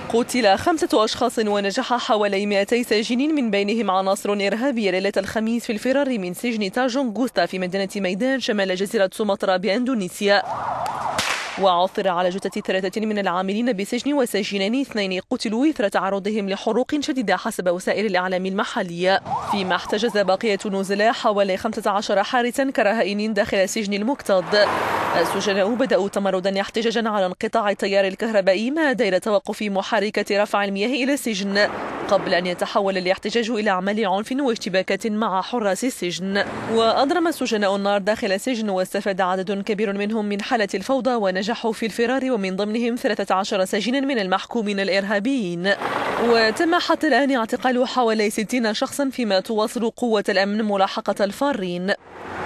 قتل 5 أشخاص ونجح حوالي 200 ساجين من بينهم عناصر إرهابية ليلة الخميس في الفرار من سجن تاجون غوستا في مدينة ميدان شمال جزيرة سومطرة بأندونيسيا. وعثر على جثة 3 من العاملين بسجن وسجينين 2 قتلوا إثر تعرضهم لحروق شديدة حسب وسائل الإعلام المحلية، فيما احتجز بقية النزلاء حوالي 15 حارسا كرهائن داخل السجن المكتظ. السجناء بدأوا تمردا احتجاجا على انقطاع التيار الكهربائي ما أدى إلى توقف محركة رفع المياه إلى السجن، قبل أن يتحول الاحتجاج إلى أعمال عنف واشتباكات مع حراس السجن. وأضرم السجناء النار داخل السجن، واستفاد عدد كبير منهم من حالة الفوضى ونجحوا في الفرار، ومن ضمنهم 13 سجينا من المحكومين الإرهابيين. وتم حتى الآن اعتقال حوالي 60 شخصا، فيما تواصل قوة الأمن ملاحقة الفارين.